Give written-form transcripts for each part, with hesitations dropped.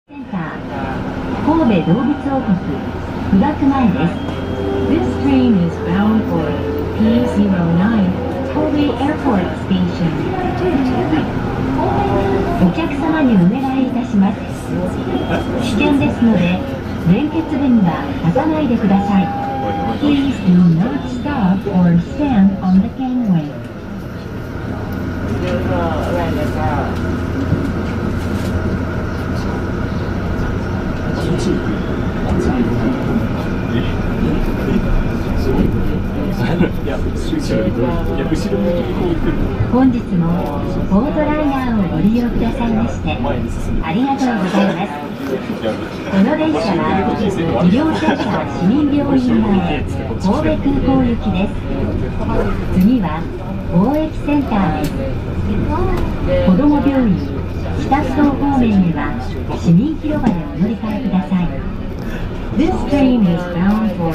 センター神戸動物王国富岳前です。 This train is bound for P09 Kobe Airport Station. お客様にお願いいたします。危険ですので連結部には立たないでください。 Please do not stop or stand on the gangway. 本日もボートライナーをご利用くださいましてありがとうございます。この電車は医療センター市民病院前神戸空港行きです。次は貿易センターです。子ども病院北須藤方面には市民広場でお乗り換えください。 This train is bound for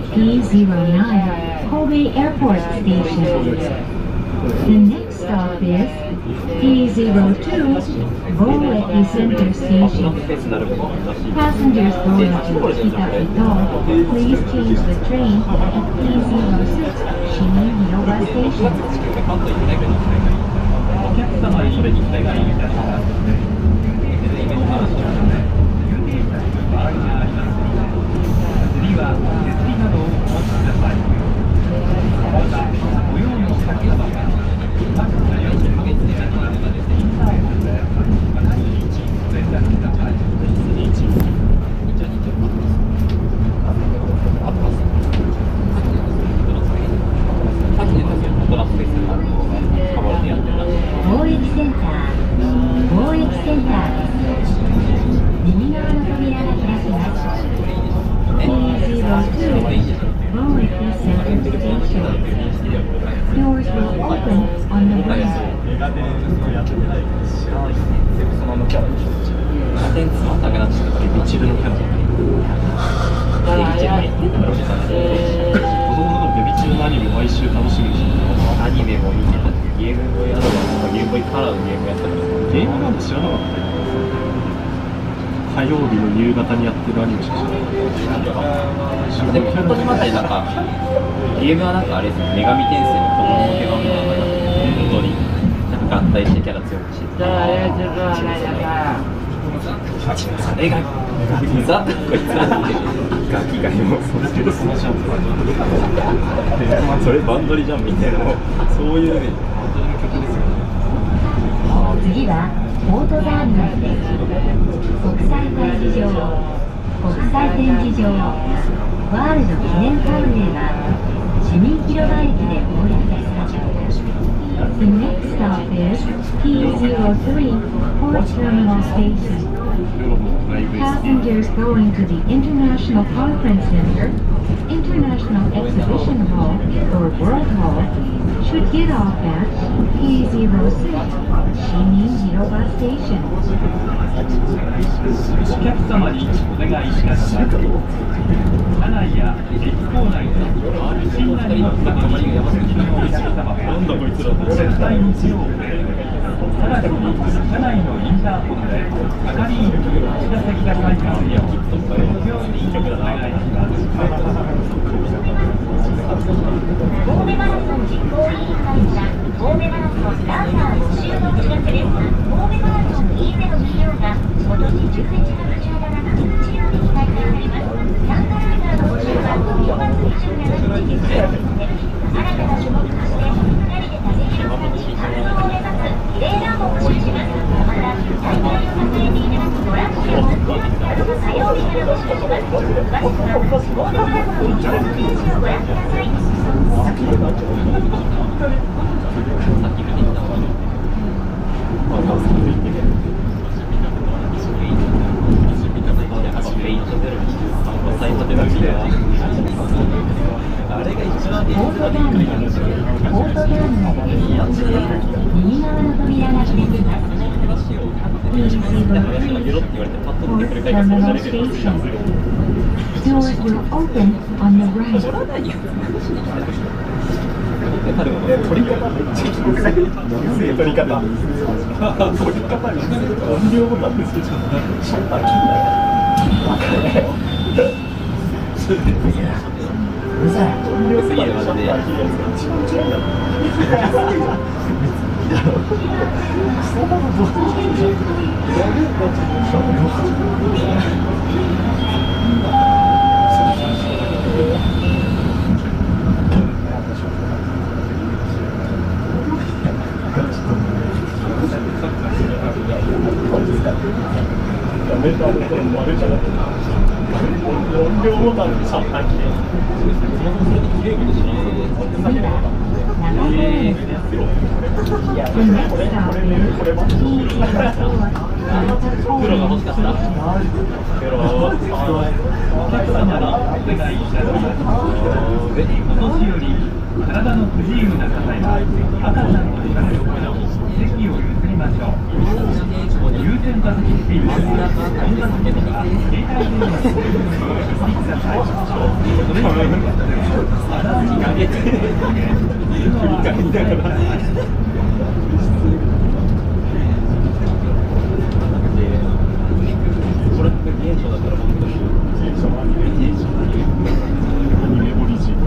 P09 Kobe Airport Station. The next stop is P02 Boeki Center Station. Passengers going to Kita-Ito, please change the train at P06 Shimin Hiroba Station. お客様にそれに期待がいいみたいな。次は手すりなどをお持ちください。また、ご用の先はバッグがよくインターホンで私にご連絡ください。 貿易センターです。右側の扉が開きます。P02 Boeki Center Station. Doors will open on the right. 一部のキャラ子供のベビチのアニメ毎週楽しみにしてた。アニメも見てた。ゲームボーイアドバンスとかゲームボーイカラーのゲームやったからゲームなんて知らなかったよ。火曜日の夕方にやってるアニメしか知らなかった。 でも今年までなんかゲームはなんかあれですね、女神転生の子供の手紙とか本当になんか合体してキャラ強くしてそれがザこいつらってガキがよそれけどそのジャンプそれバンドリじゃんみたいなそういうねバンドリの曲ですよね。 次はポートターミナルです。国際展示場ワールド記念ハイウェイは市民広場駅で到着です。 The next stop is P03 Port Terminal Station. Passengers going to the International Conference Center, International Exhibition Hall, or World Hall should get off at P06 Shimin Hiroba Station. お客様にお願いします。車内や駅構内の不審な荷物が止まりが山崎のお客様は絶対に手を触れ直ちに車内のインターホンで係員にお知らせくださいますようご用意お願いします。 神戸マラソン実行委員会から神戸マラソンランナー募集のお知らせです。神戸マラソン2024が今年11月17日日曜日に開催されます。参加ライダーの募集は5月27日に実施ですので、新たな種目として2人で旅広線完走を目指すリレーランも募集します。また大会を支えていただくボランティアも火曜日から募集します。詳しくは神戸マラソン実行ページをご覧ください。右側の扉が開きます。Terminal Station. Doors will open on the right. タルも取り方めっちゃきつい。取り方。取り方音量ボタンですよ。シャッター切んない。うるさい。音量すぎるマジで。音量ボタンでシャッター切れ。 プロが欲しかった。 お客様にお願いいたします。お年寄り、体の不自由な方や赤ちゃんのお金を席を譲りましょう。優先座席指定は混雑席は携帯電話のご利用ください。それ以外は肌にかけて振り返りながら。 これって現象だったら僕と一緒。 アニメオリジン。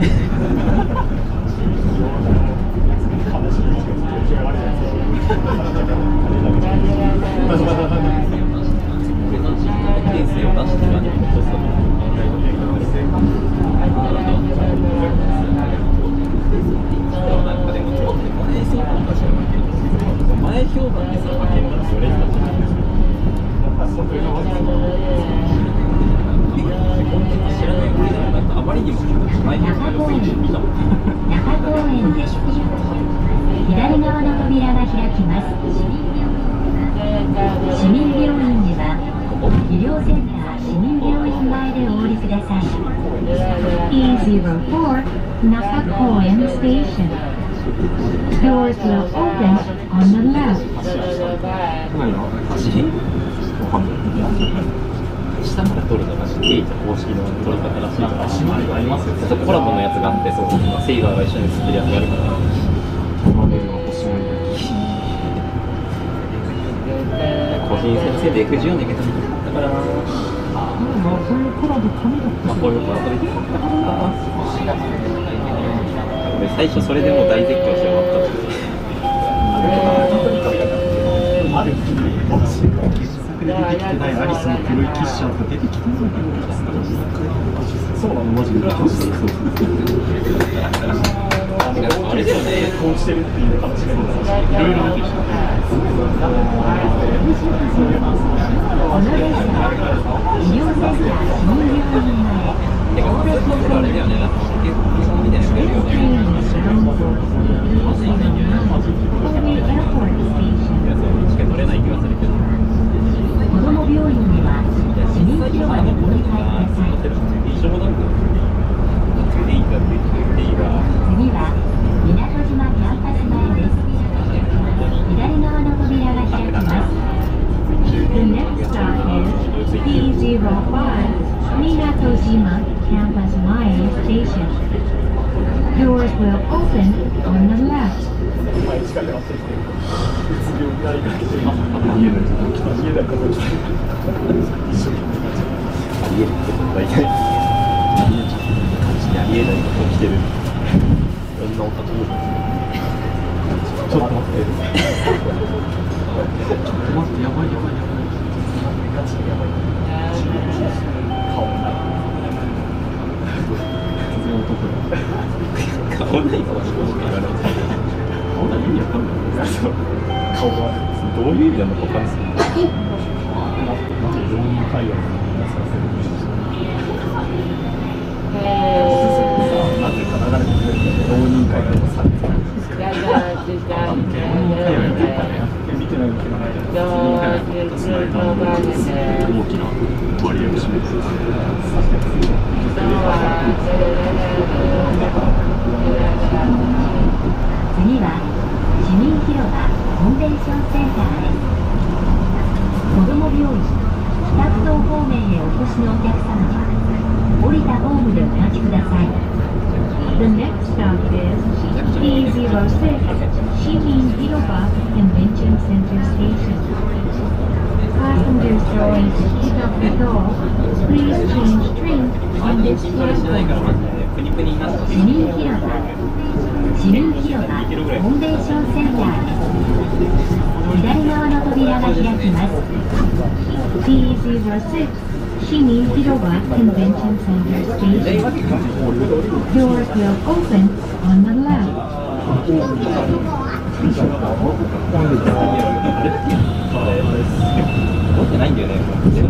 前評判でさ、負けるからそれだと思うんですよ。知らない国でもなんかあまりにも前評判が良すぎて見たもん。 中公園です。左側の扉が開きます。市民病院では医療センター市民病院前でお降りください。E04 中公園 Station. Doors will open on the left. 何の橋？わかんない。下から撮るのがケイト公式の撮り方らしいから。 足回りありますよね。 ちょっとコラボのやつがあって、そう、セイガーが一緒に写ってるやつがあるから。個人先生で F14 でいけたみたいだったからな。 そういうコラボ紙だった。 こういうコラボできなかったからな。俺最初それでもう大絶叫して終わったし。 ある日に作で出てきてないアリスの黒いキッシャーが出てきてるのかそうなのマジであれだよね。 結婚してるっていう話がいろいろ出てきた。 医療センター市民病院前。 てか、あれだよね。なんか結構みたいなやつやるよね。しか取れない気がするけど。 子ども病院では市民広場にご理解ください。次は港島キャンパス前です。左側の扉が開きます。The next stop is E05 Minatojima Campus Mine Station. Doors will open on the left. 前近くなってきて、うつ病になりかけて、家だから一緒にありえること大体ありえないことをしてる。いろんなオタクもちょっと待って。やばい。ガチでやばい。顔ない。突然男が。 顔ないかもしれない。 顔ない意味わかんない。顔がどういう意味なのか分かんない。 なんで浪人会話になさせるんですか。なぜか流れてくれる浪人会話をされてるんですか。見てないんだけど。大きな割合を占めてる。 次は市民広場コンベンションセンターです。子ども病院北区東方面へお越しのお客様は降りたホームでお待ちください。The next stop is Center Station. Passengers going to Kitakudo, please change train on this 筋トレしてないからマ platform. ジでプニプニになって市民広場コンベンションセンターです。左側の扉が開きます。T06 市民広場 Convention Center Station. Doors will open on the left. 持ってないんだよね。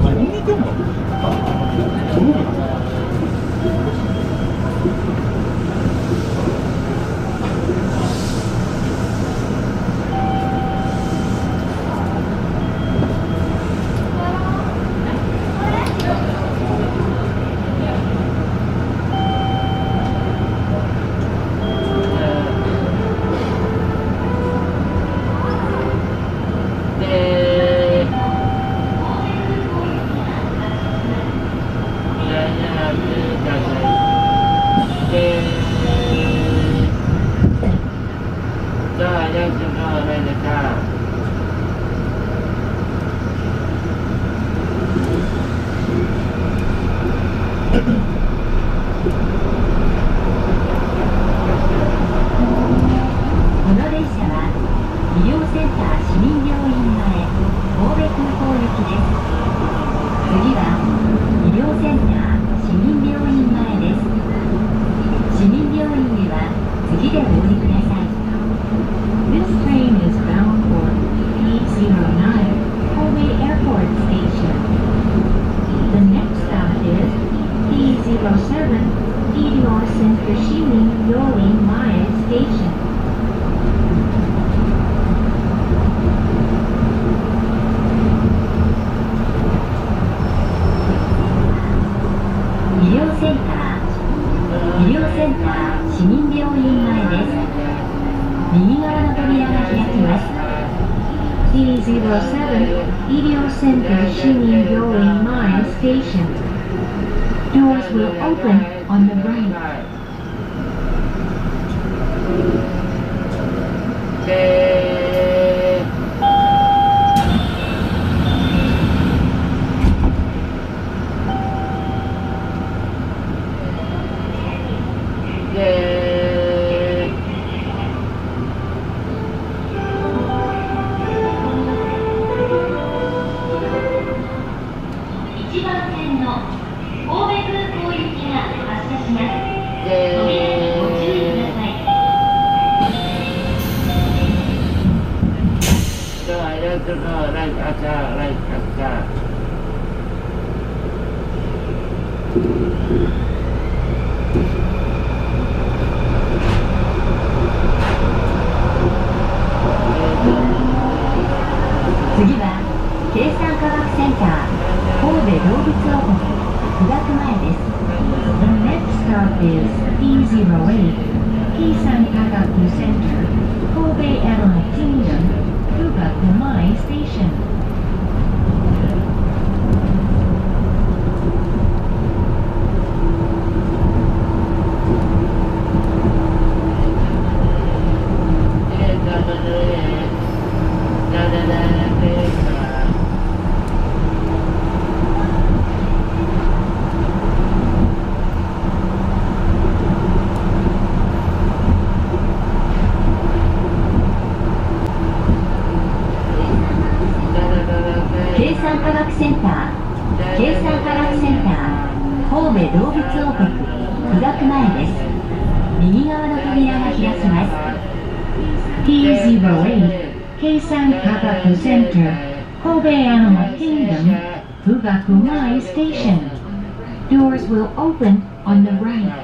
この列車は医療センター市民病院前神戸空港行きです。次は医療センター市民病院前です。市民病院へは次でお降りください。This train is bound for P09 Kobe Airport Station. The next stop is P07 Ilio Center Shimin Yorin Mae Station. 医療センター市民病院前です。右側の扉が開きます。T07 Ilio Center 市民病院前 Station. Doors will open on the right. 1番線の神戸空港行きが発車します。扉にご注意ください。次は計算科学センター神戸動物王国富岳前です。The next stop is P08 計算科学センター神戸 Animal Kingdom 富岳前 Station.計算科学センター神戸動物王国富岳前です。右側の扉が開きます。T08 計算科学センター神戸 Animal Kingdom 富岳前 Station. Doors will open on the right.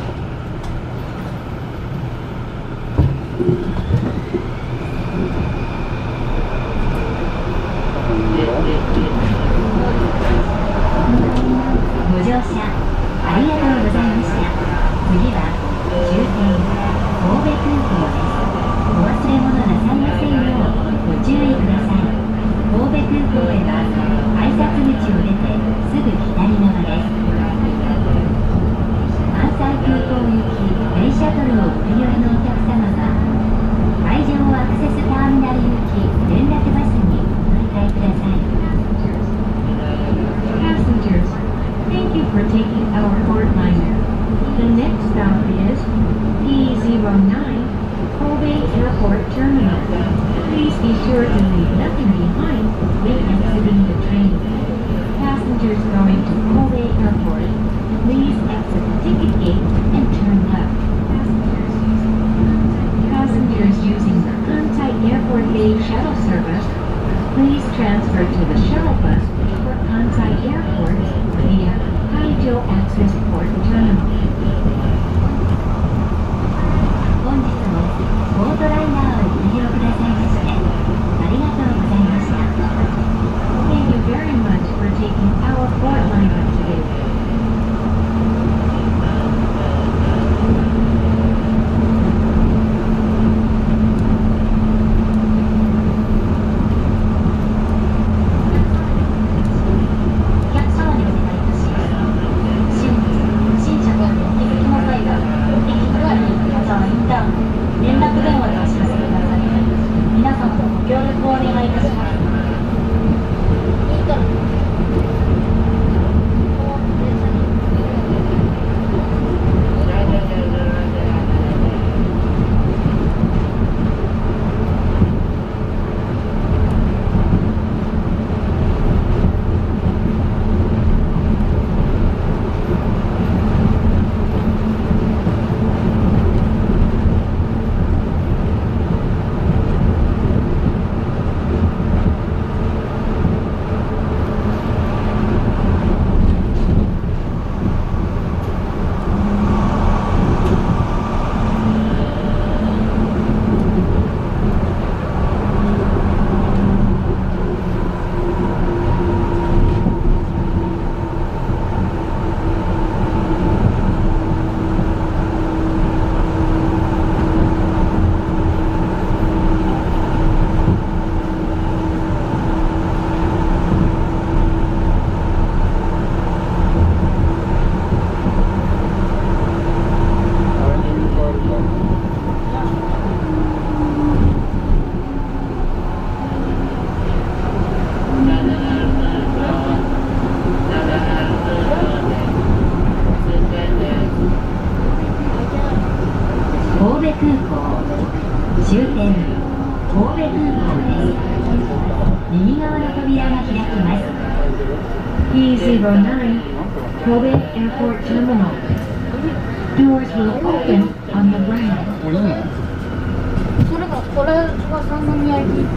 「 Be sure to leave nothing behind when exiting the train. Passengers going to Kobe Airport, please exit the ticket gate and turn left. Passengers using the Kansai Airport Gate shuttle service, please transfer to the shuttle bus for Kansai Airport via Kaijo Access Port Terminal. 本日もボートライナーをご利用くださいましてありがとうございました。Thank you very much for taking our port liner today. 連絡電話でお知らせください。皆様のご協力をお願いいたします。終点神戸空港です。右側の扉が開きます。P09 Kobe Airport Terminal. Doors will open on the right. それがこれが三宮行き。